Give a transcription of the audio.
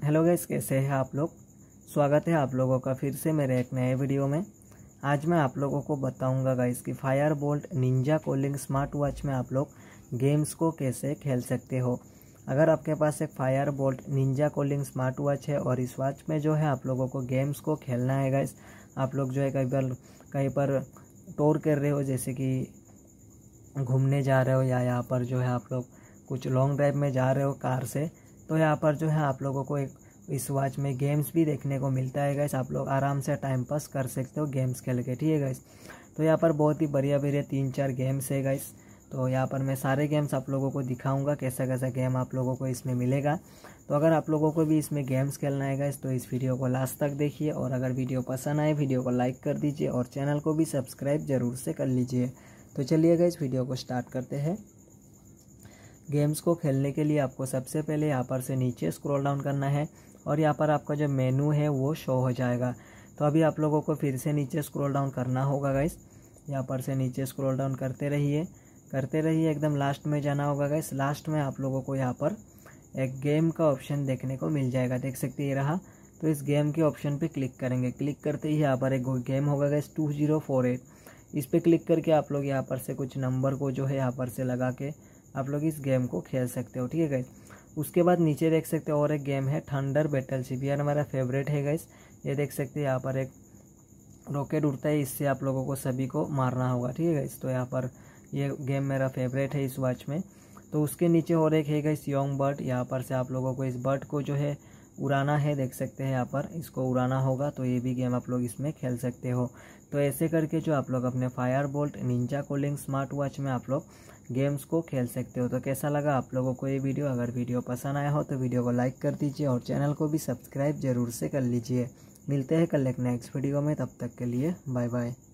Hello guys, कैसे हैं आप लोग। स्वागत है आप लोगों का फिर से मेरे एक नए वीडियो में। आज मैं आप लोगों को बताऊंगा गाइस कि Fireboltt Ninja Calling smart watch में आप लोग गेम्स को कैसे खेल सकते हो। अगर आपके पास एक Fireboltt Ninja Calling smart watch है और इस वॉच में जो है आप लोगों को गेम्स को खेलना है गाइस, आप लोग जो है कहीं पर टूर कर रहे हो, जैसे कि घूमने जा रहे हो या यहाँ पर जो है आप लोग कुछ लॉन्ग ड्राइव में जा रहे हो कार से, तो यहाँ पर जो है आप लोगों को एक इस वॉच में गेम्स भी देखने को मिलता है गाइस। आप लोग आराम से टाइम पास कर सकते हो गेम्स खेल के, ठीक है गाइस। तो यहाँ पर बहुत ही बढ़िया 3-4 गेम्स है गाइस। तो यहाँ पर मैं सारे गेम्स आप लोगों को दिखाऊंगा, कैसा कैसा गेम आप लोगों को इसमें मिलेगा। तो अगर आप लोगों को भी इसमें गेम्स खेलना है गाइस, तो इस वीडियो को लास्ट तक देखिए, और अगर वीडियो पसंद आए वीडियो को लाइक कर दीजिए और चैनल को भी सब्सक्राइब जरूर से कर लीजिए। तो चलिए गाइस, वीडियो को स्टार्ट करते हैं। गेम्स को खेलने के लिए आपको सबसे पहले यहाँ पर से नीचे स्क्रॉल डाउन करना है और यहाँ पर आपका जो मेनू है वो शो हो जाएगा। तो अभी आप लोगों को फिर से नीचे स्क्रॉल डाउन करना होगा गाइस। यहाँ पर से नीचे स्क्रॉल डाउन करते रहिए एकदम लास्ट में जाना होगा गाइस। लास्ट में आप लोगों को यहाँ पर एक गेम का ऑप्शन देखने को मिल जाएगा, देख सकते ये रहा। तो इस गेम के ऑप्शन पे क्लिक करेंगे। क्लिक करते ही यहाँ पर एक गेम होगा गाइस 2048। इस पे क्लिक करके आप लोग यहाँ पर से कुछ नंबर को जो है यहाँ पर से लगा के आप लोग इस गेम को खेल सकते हो, ठीक है गाइस। उसके बाद नीचे देख सकते हो और एक गेम है थंडर बैटलशिप, यार हमारा फेवरेट है गाइस। ये देख सकते हैं यहाँ पर एक रॉकेट उड़ता है, इससे आप लोगों को सभी को मारना होगा, ठीक है गाइस। तो यहाँ पर ये गेम मेरा फेवरेट है इस वॉच में। तो उसके नीचे और एक है गाइस यंग बर्ड। यहाँ पर से आप लोगों को इस बर्ड को जो है उड़ाना है, देख सकते हैं यहाँ पर इसको उड़ाना होगा। तो ये भी गेम आप लोग इसमें खेल सकते हो। तो ऐसे करके जो आप लोग अपने Fireboltt Ninja Calling smart watch में आप लोग गेम्स को खेल सकते हो। तो कैसा लगा आप लोगों को ये वीडियो। अगर वीडियो पसंद आया हो तो वीडियो को लाइक कर दीजिए और चैनल को भी सब्सक्राइब जरूर से कर लीजिए। मिलते हैं कल एक नेक्स्ट वीडियो में, तब तक के लिए बाय बाय।